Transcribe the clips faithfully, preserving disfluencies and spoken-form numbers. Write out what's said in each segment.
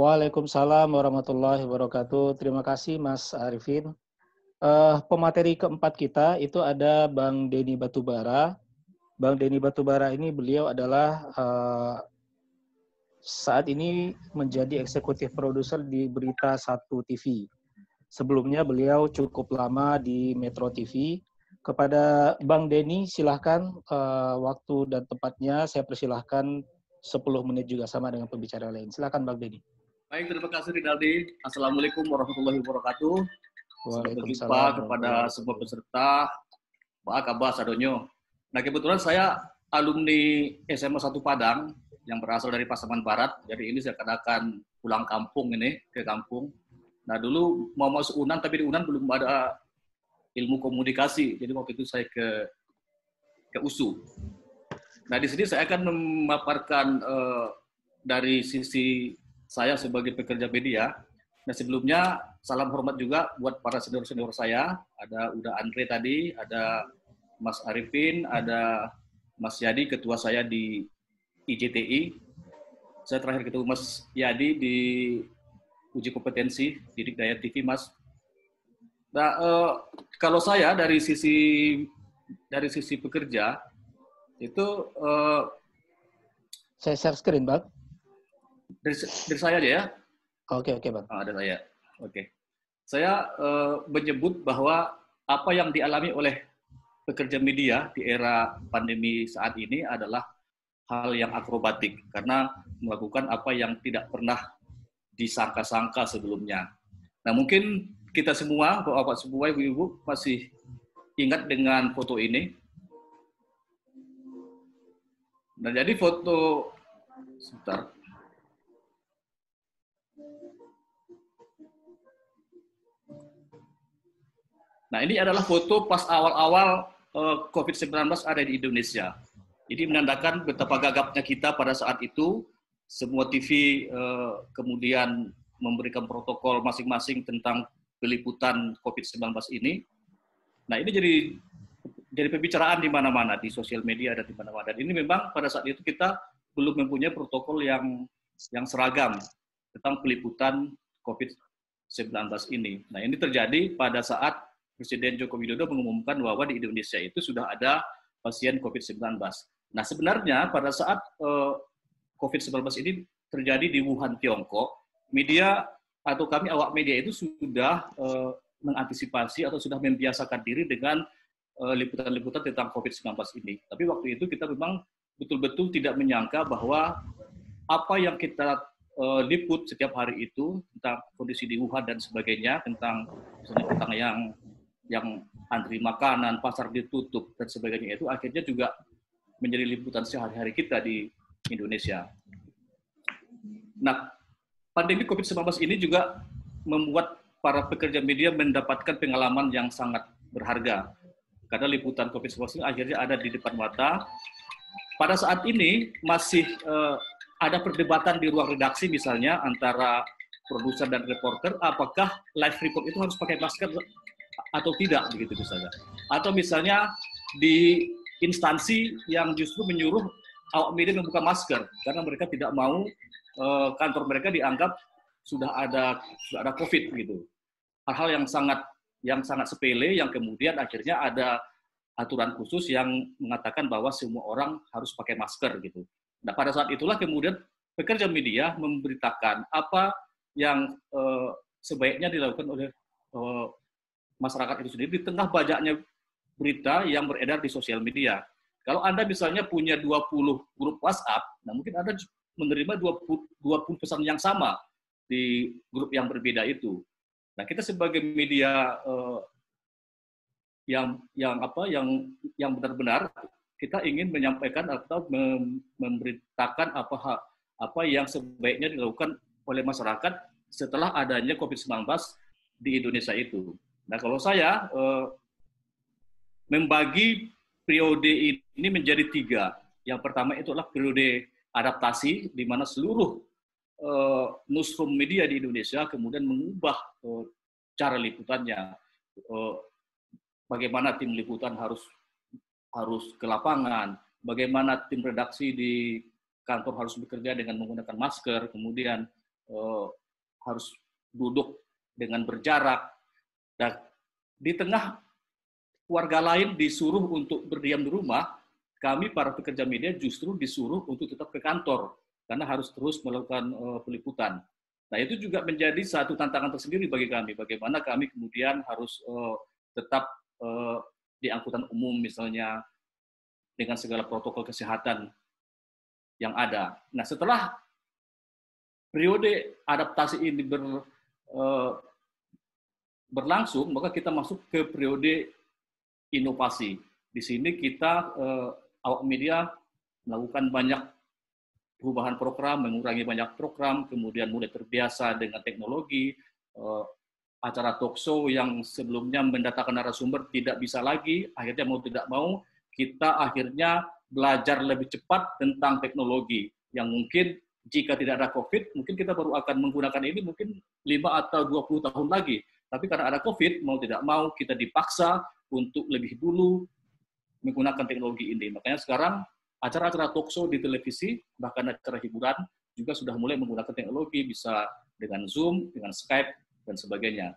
Waalaikumsalam warahmatullahi wabarakatuh. Terima kasih Mas Arifin. Uh, pemateri keempat kita itu ada Bang Denny Batubara. Bang Denny Batubara ini beliau adalah uh, saat ini menjadi eksekutif produser di Berita Satu T V. Sebelumnya beliau cukup lama di Metro T V. Kepada Bang Denny, silahkan uh, waktu dan tempatnya saya persilahkan sepuluh menit juga sama dengan pembicara lain. Silahkan Bang Denny. Baik, terima kasih Rinaldi. Assalamualaikum warahmatullahi wabarakatuh. Waalaikumsalam. Selamat berjumpa kepada semua peserta. Pak kabar Sadonyo. Nah, kebetulan saya alumni S M A satu Padang yang berasal dari Pasaman Barat. Jadi ini saya akan pulang kampung ini, ke kampung. Nah, dulu mau masuk U N A N, tapi di U N A N belum ada ilmu komunikasi. Jadi waktu itu saya ke ke U S U. Nah, di sini saya akan memaparkan uh, dari sisi saya sebagai pekerja media. Nah, sebelumnya salam hormat juga buat para senior-senior saya. Ada Uda Andre tadi, ada Mas Arifin, ada Mas Yadi, ketua saya di I J T I. Saya terakhir ketemu Mas Yadi di uji kompetensi Didik Daya T V, Mas. Nah, eh, kalau saya dari sisi dari sisi pekerja itu eh, saya share screen, Bang. Dari, dari saya aja ya. Oke, oke, Bang. Ah, ada saya. Oke. Saya uh, menyebut bahwa apa yang dialami oleh pekerja media di era pandemi saat ini adalah hal yang akrobatik karena melakukan apa yang tidak pernah disangka-sangka sebelumnya. Nah, mungkin kita semua, Bapak semua, Ibu-ibu masih ingat dengan foto ini. Nah, jadi foto sebentar. Nah, ini adalah foto pas awal-awal uh, COVID sembilan belas ada di Indonesia. Jadi menandakan betapa gagapnya kita pada saat itu. Semua T V uh, kemudian memberikan protokol masing-masing tentang peliputan COVID sembilan belas ini. Nah, ini jadi jadi pembicaraan di mana-mana, di sosial media dan di mana-mana. Dan ini memang pada saat itu kita belum mempunyai protokol yang yang seragam tentang peliputan COVID sembilan belas ini. Nah, ini terjadi pada saat Presiden Joko Widodo mengumumkan bahwa di Indonesia itu sudah ada pasien COVID sembilan belas. Nah, sebenarnya pada saat uh, COVID sembilan belas ini terjadi di Wuhan, Tiongkok, media atau kami awak media itu sudah uh, mengantisipasi atau sudah membiasakan diri dengan uh, liputan-liputan tentang COVID sembilan belas ini. Tapi waktu itu kita memang betul-betul tidak menyangka bahwa apa yang kita uh, liput setiap hari itu tentang kondisi di Wuhan dan sebagainya, tentang misalnya tentang yang yang antri makanan, pasar ditutup, dan sebagainya itu akhirnya juga menjadi liputan sehari-hari kita di Indonesia. Nah, pandemi COVID sembilan belas ini juga membuat para pekerja media mendapatkan pengalaman yang sangat berharga. Karena liputan COVID sembilan belas ini akhirnya ada di depan mata. Pada saat ini masih eh, ada perdebatan di ruang redaksi misalnya antara produser dan reporter, apakah live report itu harus pakai masker atau tidak, begitu misalnya. Atau misalnya di instansi yang justru menyuruh awak media membuka masker karena mereka tidak mau uh, kantor mereka dianggap sudah ada sudah ada COVID gitu. Hal-hal yang sangat yang sangat sepele yang kemudian akhirnya ada aturan khusus yang mengatakan bahwa semua orang harus pakai masker gitu. Nah, pada saat itulah kemudian pekerja media memberitakan apa yang uh, sebaiknya dilakukan oleh uh, masyarakat itu sendiri di tengah banyaknya berita yang beredar di sosial media. Kalau Anda misalnya punya dua puluh grup WhatsApp, nah mungkin Anda menerima dua puluh pesan yang sama di grup yang berbeda itu. Nah, kita sebagai media eh, yang yang apa yang yang benar-benar kita ingin menyampaikan atau mem memberitakan apa apa yang sebaiknya dilakukan oleh masyarakat setelah adanya COVID sembilan belas di Indonesia itu. Nah, kalau saya eh, membagi periode ini menjadi tiga. Yang pertama itu adalah periode adaptasi, di mana seluruh eh, newsroom media di Indonesia kemudian mengubah eh, cara liputannya. Eh, bagaimana tim liputan harus harus ke lapangan, bagaimana tim redaksi di kantor harus bekerja dengan menggunakan masker, kemudian uh, harus duduk dengan berjarak. Dan di tengah warga lain disuruh untuk berdiam di rumah, kami para pekerja media justru disuruh untuk tetap ke kantor karena harus terus melakukan uh, peliputan. Nah, itu juga menjadi satu tantangan tersendiri bagi kami. Bagaimana kami kemudian harus uh, tetap uh, di angkutan umum misalnya dengan segala protokol kesehatan yang ada. Nah, setelah periode adaptasi ini ber, uh, berlangsung, maka kita masuk ke periode inovasi. Di sini kita uh, awak media melakukan banyak perubahan program, mengurangi banyak program, kemudian mulai terbiasa dengan teknologi, uh, acara talk show yang sebelumnya mendatangkan narasumber tidak bisa lagi, akhirnya mau tidak mau, kita akhirnya belajar lebih cepat tentang teknologi, yang mungkin jika tidak ada COVID, mungkin kita baru akan menggunakan ini mungkin lima atau dua puluh tahun lagi. Tapi karena ada COVID, mau tidak mau, kita dipaksa untuk lebih dulu menggunakan teknologi ini. Makanya sekarang acara-acara talk show di televisi, bahkan acara hiburan, juga sudah mulai menggunakan teknologi, bisa dengan Zoom, dengan Skype, dan sebagainya.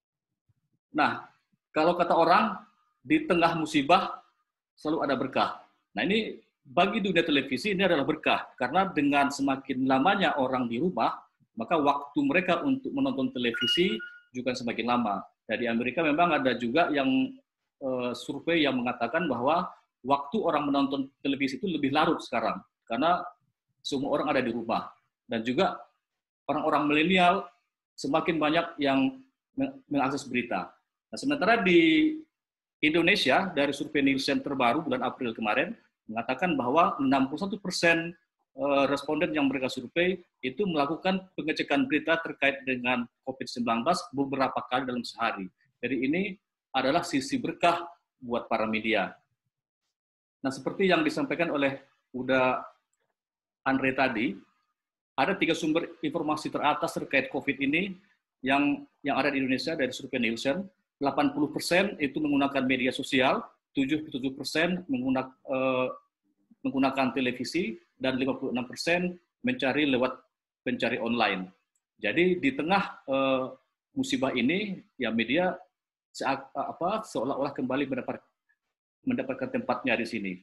Nah, kalau kata orang, di tengah musibah selalu ada berkah. Nah, ini bagi dunia televisi ini adalah berkah, karena dengan semakin lamanya orang di rumah, maka waktu mereka untuk menonton televisi juga semakin lama. Nah, di Amerika memang ada juga yang uh, survei yang mengatakan bahwa waktu orang menonton televisi itu lebih larut sekarang, karena semua orang ada di rumah. Dan juga orang-orang milenial semakin banyak yang mengakses berita. Nah, sementara di Indonesia, dari survei Nielsen terbaru bulan April kemarin, mengatakan bahwa enam puluh satu persen responden yang mereka survei itu melakukan pengecekan berita terkait dengan COVID sembilan belas beberapa kali dalam sehari. Jadi ini adalah sisi berkah buat para media. Nah, seperti yang disampaikan oleh Uda Andre tadi, ada tiga sumber informasi teratas terkait COVID ini yang yang ada di Indonesia dari survei Nielsen. delapan puluh persen itu menggunakan media sosial, tujuh puluh tujuh persen menggunakan, eh, menggunakan televisi, dan lima puluh enam persen mencari lewat pencari online. Jadi di tengah eh, musibah ini, ya media se apa, seolah-olah kembali mendapat, mendapatkan tempatnya di sini.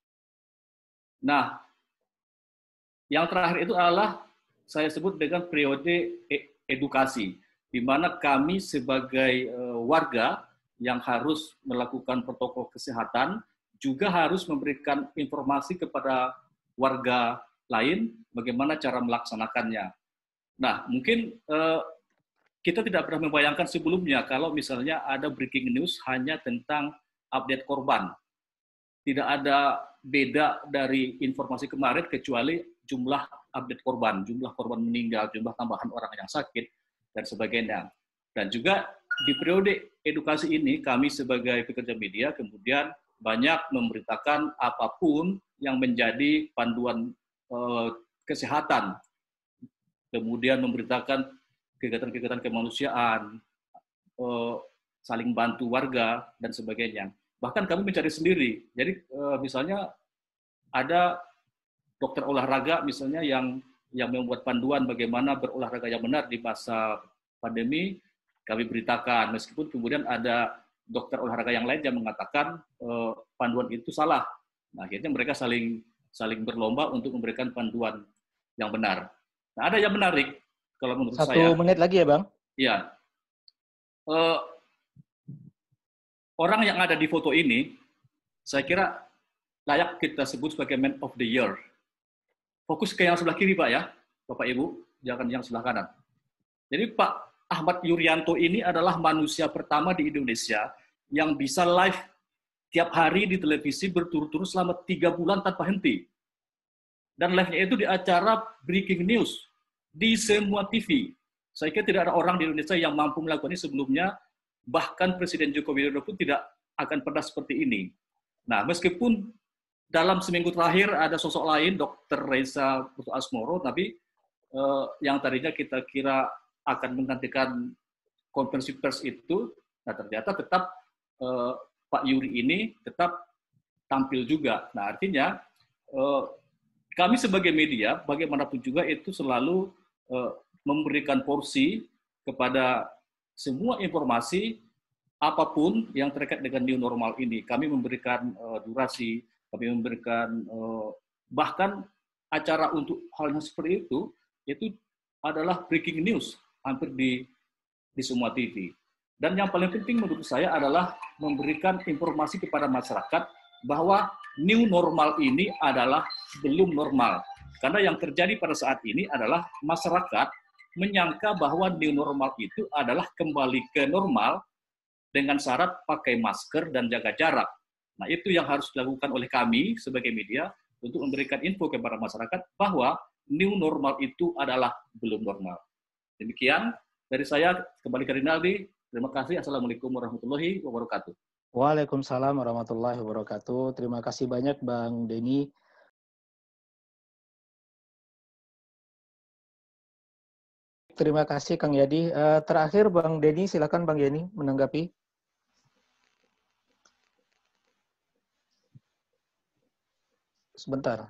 Nah, yang terakhir itu adalah saya sebut dengan periode edukasi, di mana kami sebagai uh, warga yang harus melakukan protokol kesehatan juga harus memberikan informasi kepada warga lain bagaimana cara melaksanakannya. Nah, mungkin uh, kita tidak pernah membayangkan sebelumnya kalau misalnya ada breaking news hanya tentang update korban. Tidak ada beda dari informasi kemarin kecuali jumlah update korban, jumlah korban meninggal, jumlah tambahan orang yang sakit, dan sebagainya. Dan juga di periode edukasi ini, kami sebagai pekerja media kemudian banyak memberitakan apapun yang menjadi panduan eh, kesehatan, kemudian memberitakan kegiatan-kegiatan kemanusiaan, eh, saling bantu warga, dan sebagainya. Bahkan kami mencari sendiri. Jadi eh, misalnya ada dokter olahraga misalnya yang yang membuat panduan bagaimana berolahraga yang benar di masa pandemi, kami beritakan, meskipun kemudian ada dokter olahraga yang lain yang mengatakan eh, panduan itu salah. Nah, akhirnya mereka saling saling berlomba untuk memberikan panduan yang benar. Nah, ada yang menarik kalau menurut Satu saya. Satu menit lagi ya, Bang? Iya. Eh, orang yang ada di foto ini, saya kira layak kita sebut sebagai Man of the Year. Fokus ke yang sebelah kiri, Pak, ya. Bapak Ibu, jangan yang sebelah kanan. Jadi Pak Ahmad Yuryanto ini adalah manusia pertama di Indonesia yang bisa live tiap hari di televisi berturut-turut selama tiga bulan tanpa henti. Dan live-nya itu di acara breaking news di semua T V. Saya kira tidak ada orang di Indonesia yang mampu melakukan ini sebelumnya, bahkan Presiden Joko Widodo pun tidak akan pernah seperti ini. Nah, meskipun dalam seminggu terakhir ada sosok lain, Dokter Reza Putu Asmoro, tapi eh, yang tadinya kita kira akan menggantikan konferensi pers itu, nah ternyata tetap eh, Pak Yuri ini tetap tampil juga. Nah, artinya eh, kami sebagai media, bagaimanapun juga itu selalu eh, memberikan porsi kepada semua informasi apapun yang terkait dengan new normal ini. Kami memberikan uh, durasi, kami memberikan uh, bahkan acara untuk hal yang seperti itu, itu adalah breaking news hampir di, di semua T V. Dan yang paling penting menurut saya adalah memberikan informasi kepada masyarakat bahwa new normal ini adalah belum normal. Karena yang terjadi pada saat ini adalah masyarakat menyangka bahwa new normal itu adalah kembali ke normal dengan syarat pakai masker dan jaga jarak. Nah, itu yang harus dilakukan oleh kami sebagai media untuk memberikan info kepada masyarakat bahwa new normal itu adalah belum normal. Demikian dari saya, kembali ke Rinaldi. Terima kasih. Assalamualaikum warahmatullahi wabarakatuh. Waalaikumsalam warahmatullahi wabarakatuh. Terima kasih banyak Bang Denny. Terima kasih Kang Yadi. Uh, terakhir Bang Denny, silakan Bang Yeni menanggapi. Sebentar.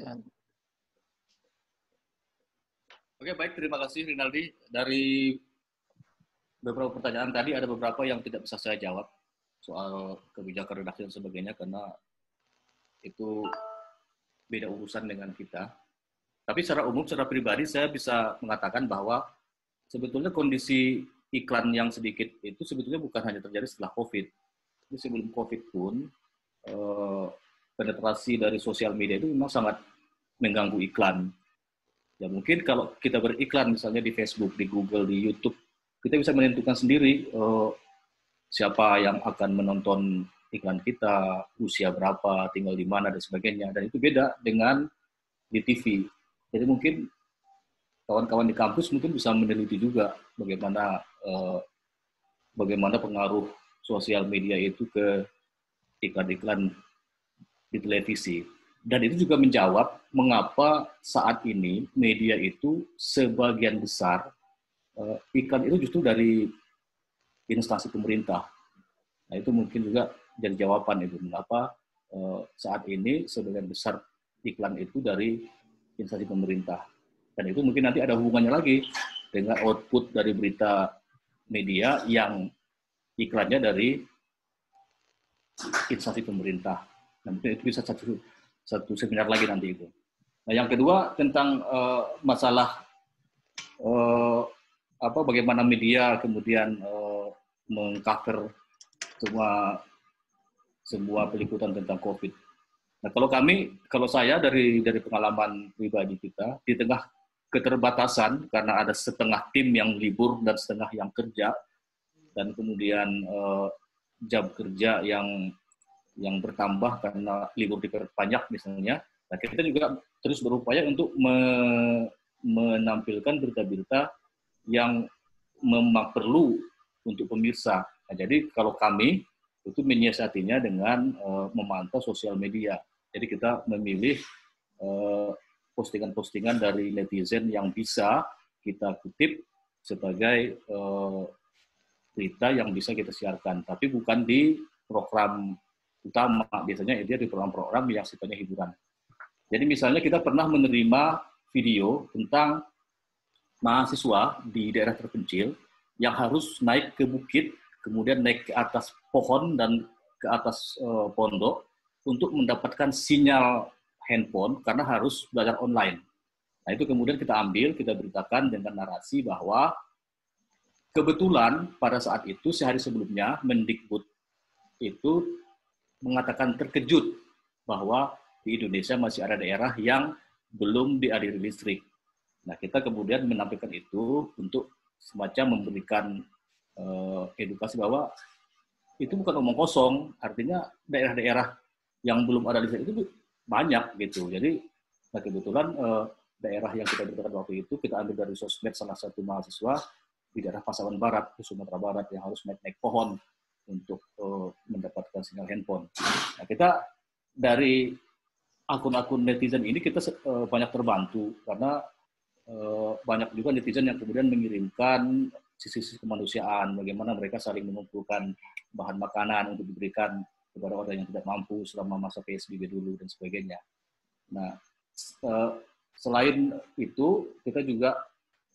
Oke, baik. Terima kasih Rinaldi. Dari beberapa pertanyaan tadi ada beberapa yang tidak bisa saya jawab soal kebijakan redaksi dan sebagainya karena itu beda urusan dengan kita. Tapi secara umum, secara pribadi saya bisa mengatakan bahwa sebetulnya kondisi iklan yang sedikit itu sebetulnya bukan hanya terjadi setelah COVID. Jadi sebelum COVID pun eh, penetrasi dari sosial media itu memang sangat mengganggu iklan. Ya mungkin kalau kita beriklan misalnya di Facebook, di Google, di YouTube, kita bisa menentukan sendiri eh, siapa yang akan menonton iklan kita, usia berapa, tinggal di mana dan sebagainya. Dan itu beda dengan di T V. Jadi mungkin kawan-kawan di kampus mungkin bisa meneliti juga bagaimana eh, bagaimana pengaruh sosial media itu ke iklan-iklan di televisi. Dan itu juga menjawab mengapa saat ini media itu sebagian besar eh, iklan itu justru dari instansi pemerintah. Nah itu mungkin juga jadi jawaban itu mengapa eh, saat ini sebagian besar iklan itu dari instansi pemerintah. Dan itu mungkin nanti ada hubungannya lagi dengan output dari berita media yang iklannya dari instansi pemerintah. Nah, mungkin itu bisa satu satu seminar lagi nanti itu. Nah, yang kedua tentang uh, masalah uh, apa bagaimana media kemudian uh, mengcover semua semua peliputan tentang COVID. Nah, kalau kami, kalau saya dari dari pengalaman pribadi kita, di tengah keterbatasan karena ada setengah tim yang libur dan setengah yang kerja, dan kemudian eh, jam kerja yang yang bertambah karena libur diperpanjang misalnya, nah kita juga terus berupaya untuk me, menampilkan berita-berita yang memang perlu untuk pemirsa. Nah, jadi kalau kami itu menyiasatinya dengan uh, memantau sosial media. Jadi kita memilih uh, postingan-postingan dari netizen yang bisa kita kutip sebagai uh, berita yang bisa kita siarkan. Tapi bukan di program utama. Biasanya dia di program-program yang sifatnya hiburan. Jadi misalnya kita pernah menerima video tentang mahasiswa di daerah terpencil yang harus naik ke bukit, kemudian naik ke atas pohon dan ke atas uh, pondok untuk mendapatkan sinyal handphone karena harus belajar online. Nah itu kemudian kita ambil, kita beritakan dengan narasi bahwa kebetulan pada saat itu sehari sebelumnya Mendikbud itu mengatakan terkejut bahwa di Indonesia masih ada daerah yang belum dialiri listrik. Nah kita kemudian menampilkan itu untuk semacam memberikan uh, edukasi bahwa itu bukan omong kosong, artinya daerah-daerah yang belum ada listrik itu banyak gitu. Jadi nah kebetulan uh, daerah yang kita beritakan waktu itu kita ambil dari sosmed salah satu mahasiswa di daerah Pasaman Barat, di Sumatera Barat yang harus naik-naik pohon untuk uh, mendapatkan sinyal handphone. Nah kita dari akun-akun netizen ini kita uh, banyak terbantu karena uh, banyak juga netizen yang kemudian mengirimkan sisi-sisi kemanusiaan, bagaimana mereka saling mengumpulkan bahan makanan untuk diberikan kepada orang yang tidak mampu selama masa P S B B dulu dan sebagainya. Nah, selain itu kita juga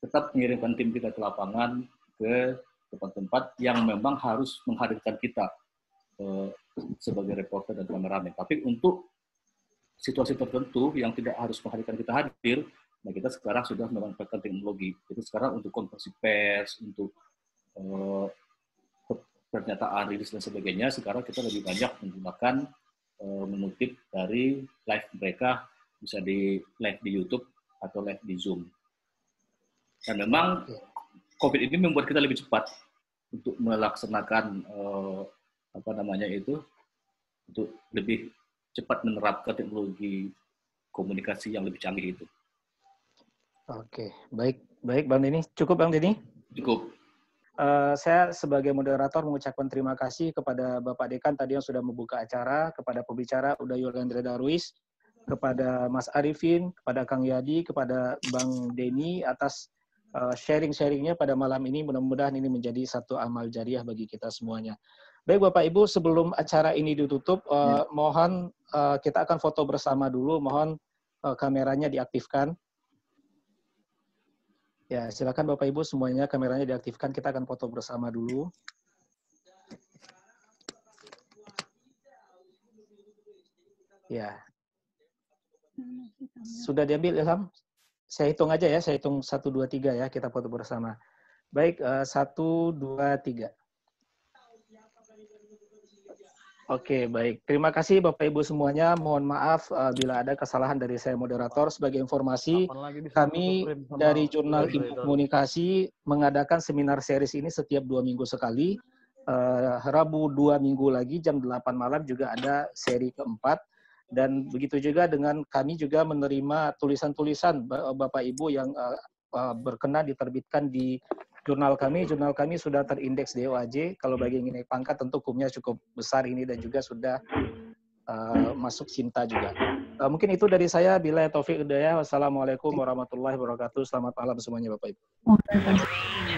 tetap mengirimkan tim kita ke lapangan, ke tempat-tempat yang memang harus menghadirkan kita eh, sebagai reporter dan kameramen. Tapi untuk situasi tertentu yang tidak harus menghadirkan kita hadir, nah kita sekarang sudah memanfaatkan teknologi. Jadi sekarang untuk konferensi pers, untuk eh, pernyataan rilis dan sebagainya, sekarang kita lebih banyak menggunakan eh, mengutip dari live mereka, bisa di live di YouTube atau live di Zoom. Dan memang COVID ini membuat kita lebih cepat untuk melaksanakan eh, apa namanya itu, untuk lebih cepat menerapkan teknologi komunikasi yang lebih canggih itu. Oke, baik, baik Bang Denny. Cukup Bang Denny? Cukup. Uh, saya sebagai moderator mengucapkan terima kasih kepada Bapak Dekan tadi yang sudah membuka acara, kepada pembicara Uda Yolanda Darwis, kepada Mas Arifin, kepada Kang Yadi, kepada Bang Denny atas Uh, sharing-sharingnya pada malam ini. Mudah-mudahan ini menjadi satu amal jariah bagi kita semuanya. Baik Bapak Ibu, sebelum acara ini ditutup, uh, ya. mohon uh, kita akan foto bersama dulu. Mohon uh, kameranya diaktifkan. Ya, silakan Bapak Ibu semuanya kameranya diaktifkan. Kita akan foto bersama dulu. Ya. Sudah diambil Ilham? Saya hitung aja ya, saya hitung satu, dua, tiga ya, kita foto bersama. Baik, satu, dua, tiga. Oke, baik. Terima kasih Bapak Ibu semuanya. Mohon maaf uh, bila ada kesalahan dari saya moderator. Sebagai informasi, kami dari Jurnal Ilmu Komunikasi mengadakan seminar series ini setiap dua minggu sekali. Uh, Rabu dua minggu lagi, jam delapan malam juga ada seri keempat. Dan begitu juga dengan kami juga menerima tulisan-tulisan Bapak Ibu yang uh, uh, berkenan diterbitkan di jurnal kami. Jurnal kami sudah terindeks D O A J. Kalau bagi yang naik pangkat tentu hukumnya cukup besar ini dan juga sudah uh, masuk Sinta juga. Uh, mungkin itu dari saya. Bila Taufik Hidayah. Wassalamualaikum warahmatullahi wabarakatuh. Selamat malam semuanya Bapak Ibu.